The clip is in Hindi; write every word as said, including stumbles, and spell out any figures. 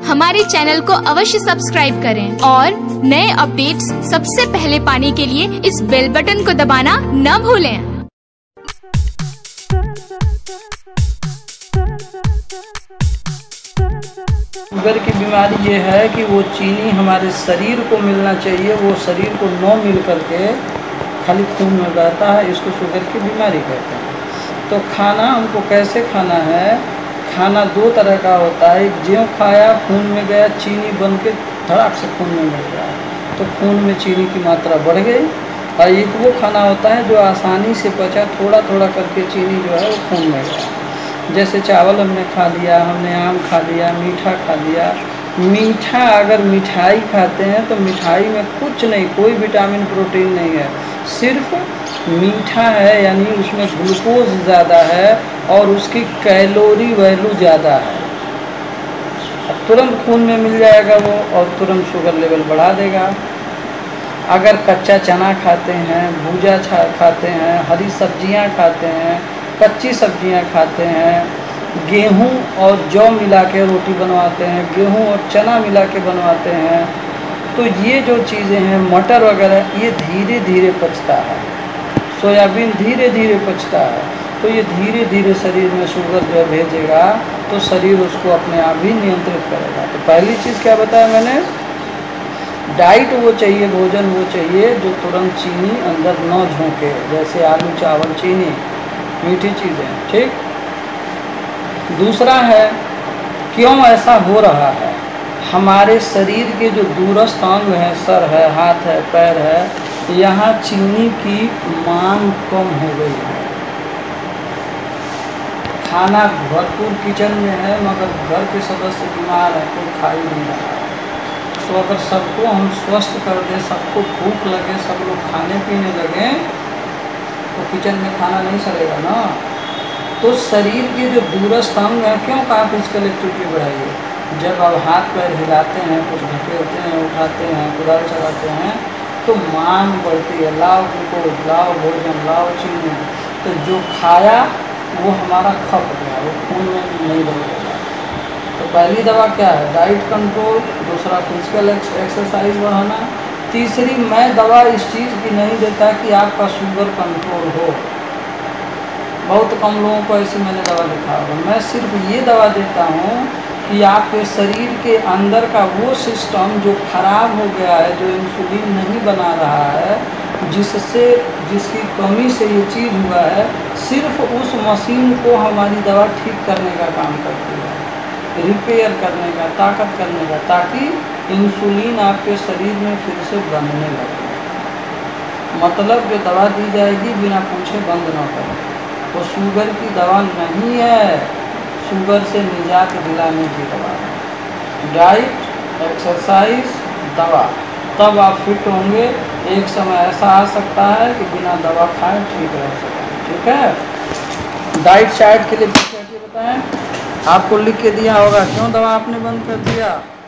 हमारे चैनल को अवश्य सब्सक्राइब करें और नए अपडेट्स सबसे पहले पाने के लिए इस बेल बटन को दबाना न भूलें। शुगर की बीमारी ये है कि वो चीनी हमारे शरीर को मिलना चाहिए, वो शरीर को न मिल करके खाली खून में बहता है, इसको शुगर की बीमारी कहते हैं। तो खाना हमको कैसे खाना है? खाना दो तरह का होता है, एक ज्यों खाया खून में गया, चीनी बन के धड़ाक से खून में मिल गया तो खून में चीनी की मात्रा बढ़ गई। और एक वो खाना होता है जो आसानी से पचा, थोड़ा थोड़ा करके चीनी जो है वो खून में गया। जैसे चावल हमने खा लिया, हमने आम खा लिया, मीठा खा लिया। मीठा अगर मिठाई खाते हैं तो मिठाई में कुछ नहीं, कोई विटामिन प्रोटीन नहीं है, सिर्फ मीठा है, यानी उसमें ग्लूकोज ज़्यादा है और उसकी कैलोरी वैल्यू ज़्यादा है। अब तुरंत खून में मिल जाएगा वो और तुरंत शुगर लेवल बढ़ा देगा। अगर कच्चा चना खाते हैं, भूजा खाते हैं, हरी सब्जियां खाते हैं, कच्ची सब्जियां खाते हैं, गेहूं और जौ मिला के रोटी बनवाते हैं, गेहूं और चना मिला के बनवाते हैं, तो ये जो चीज़ें हैं, मटर वगैरह, ये धीरे धीरे पचता है। सोयाबीन धीरे धीरे पचता है, तो ये धीरे धीरे शरीर में शुगर जो भेजेगा तो शरीर उसको अपने आप ही नियंत्रित करेगा। तो पहली चीज़ क्या बताया मैंने? डाइट वो चाहिए, भोजन वो चाहिए जो तुरंत चीनी अंदर न झोंके, जैसे आलू चावल चीनी, मीठी चीज़ें, ठीक। दूसरा है, क्यों ऐसा हो रहा है? हमारे शरीर के जो दूरस्थ अंग है, सर है, हाथ है, पैर है, यहाँ चीनी की मांग कम हो गई है। खाना भरपूर किचन में है मगर घर के सदस्य बीमार है, कोई खा ही नहीं रहा है। तो अगर सबको हम स्वस्थ कर दें, सबको भूख लगे, सब लोग खाने पीने लगे तो किचन में खाना नहीं सड़ेगा ना। तो शरीर के जो दूरस्थ अंग है, क्यों कहा फिजिकल एक्टिविटी बढ़ाइए? जब आप हाथ पैर हिलाते हैं, कुछ धकेलते हैं, उठाते हैं, कुदाल चलाते हैं, तो मांग बढ़ती है, लाओ ग्लूकोज, लाओ भोजन, लाओ चीनी। तो जो खाया वो हमारा खप गया, वो खून में नहीं बढ़ेगा। तो पहली दवा क्या है? Diet control. दूसरा फिजिकल एक्सरसाइज बढ़ाना। तीसरी, मैं दवा इस चीज़ की नहीं देता कि आपका शुगर कंट्रोल हो, बहुत कम लोगों को ऐसी मैंने दवा लिखा होगा। मैं सिर्फ ये दवा देता हूँ कि आपके शरीर के अंदर का वो सिस्टम जो खराब हो गया है, जो इंसुलिन नहीं बना रहा है, जिससे जिसकी कमी से ये चीज़ हुआ है, सिर्फ उस मशीन को हमारी दवा ठीक करने का काम करती है, रिपेयर करने का, ताकत करने का, ताकि इंसुलिन आपके शरीर में फिर से बनने लगे। मतलब जो दवा दी जाएगी बिना पूछे बंद ना करें, तो शुगर की दवा नहीं है, शुगर से निजात दिलाने की दवा है। डाइट, एक्सरसाइज, दवा, तब आप फिट होंगे। एक समय ऐसा आ सकता है कि बिना दवा खाए ठीक रह सकें, ठीक है। डाइट चार्ट के लिए बताएं, आपको लिख के दिया होगा, क्यों दवा आपने बंद कर दिया?